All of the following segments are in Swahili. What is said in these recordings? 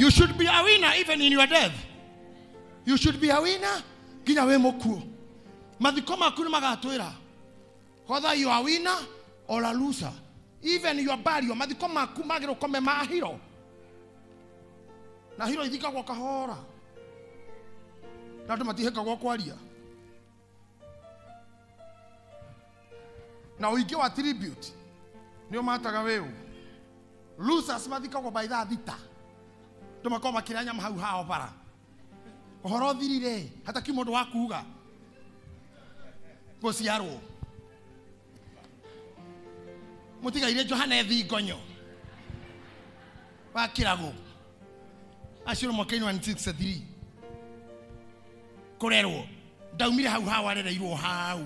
You should be a winner even in your death. You should be a winner. Ginya we mokuo. Mathiko maku ni magatwira. Whether you are a winner or a loser. Even your burial. Mathiko maku magiro kome mahiro. Na hiro ithika kwa kahora. Na ndo matiheka kwa kwaria. Na uingi wa tribute. Nio mataga weu. Losers mathika kwa baitha thita. Ndo makoma makiranya mahau hao bara. Ohoro thirire hata kimundu wa kuuga. Gociarwo. Mutigaire Johana Thingonyo. Wa kirago. Aciro mwaka-ini wa 1963. Kurerwo. Ndaumire hau hao arereirwo hau.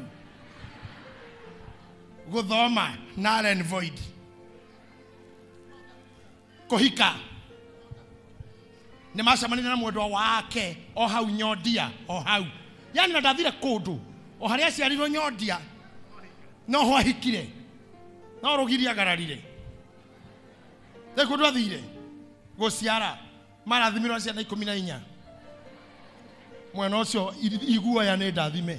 Guthoma null and void. Kuhika. Ni macamanire na mwendwa wake o hau Nyondia o hau. Yani na ndathire kundu o haria aciarirwo Nyondia no ho ahikire. No rugiri agararire. Te kundu athire guciara marathimirwo ciana 14. Mwena ucio iguoya ni ndathime.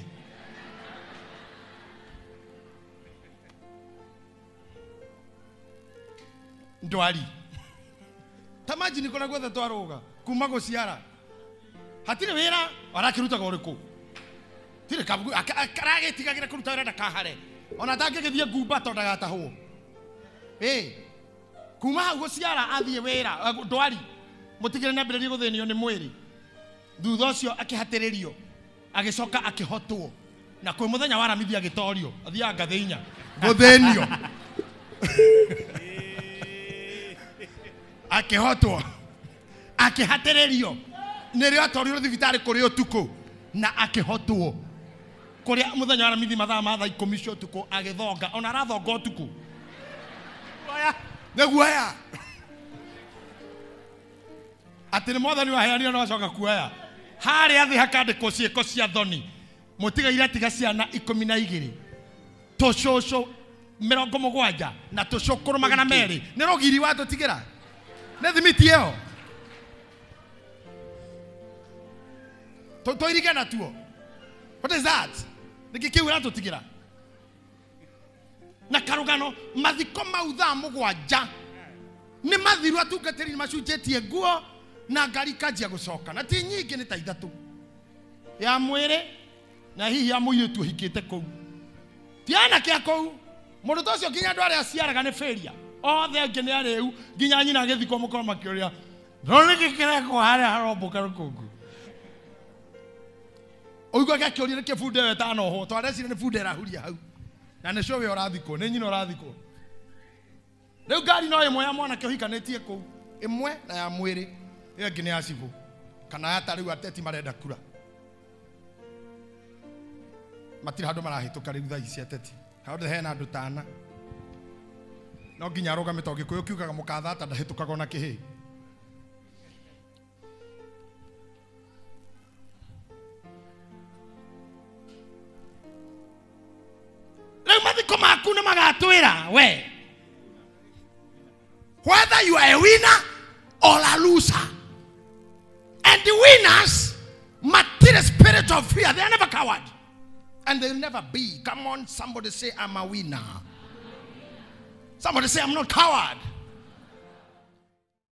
Ndwari. Tamaji niko na gwetha twaruga kuma guciara. Hatire wira arakiruta goriku. Tire kabugu akaragetigagira kuruta wira ndakahare. Ona tangigithie ngumba to ndagatahwo. Kuma guciara athie wira ndwari. Mutigire na mbere guthenio ni mwiri. Thutha ucio akihatiririo. Agicoka akihotwo. Na kwi muthenya wa Ramithi agitorio. Athia ngatheinya. Guthenio. Akihotwo. Akihatiririo. Nirio atorio thibitari kuri utuku. Na akihotwo. Kuri muthenya wa Ramithi mathaa ma thaa 10 cia utuku agithonga. Ona arathonga utuku. Guoya. Neguoya. Atini mwathani wa heani na wacoka kuoya. Hari athi hakandikwo ciiko cia thoni. Mutigaire tiga ciana 12. Tucucu 70 na tucukuru 200. Ni rogiri wa tutigira. Ne thimiti iyo. Toirige na tuo. What is that? Nikikiu na tutigira. Na karugano mathiko mautha mugwanja. Ni mathiru atungatiri macunjetie nguo na ngari kanjia gucoka. Na ti nyingi ni ta 3. Ya mwire na hihi ya muiretu hikite kou. Tiana kia kou. Mundu tocio ginya ndware aciaraga ni failure. Othe ngi ni ariu ginya nyina agithiko mukoro makioria. Ndoneke kireko haria haromboka rukungu. Oigwa gakioria ke funde wetano ho. Twarecire ni funde rahuria hau. Na ne showe orathiko, ni nyina orathiko. Riu ngari no imwe ya mwana ke hikanetie kou. Imwe na ya mwiri. Iyo ngi ni ya cibu. Kana hata riu ateti marenda kura. Matira handu marahituka riu thaa ici ateti. Handu hena andu tana. No nginya arugame to gikuyu kiugaga mukatha ata ndahitukaga ona kihi. Riu mathiko maku ni magatwira we. Whether you are a winner or a loser. And the winners material spirit of fear, they are never coward. And they'll never be. Come on, somebody say I'm a winner. Somebody say I'm not coward.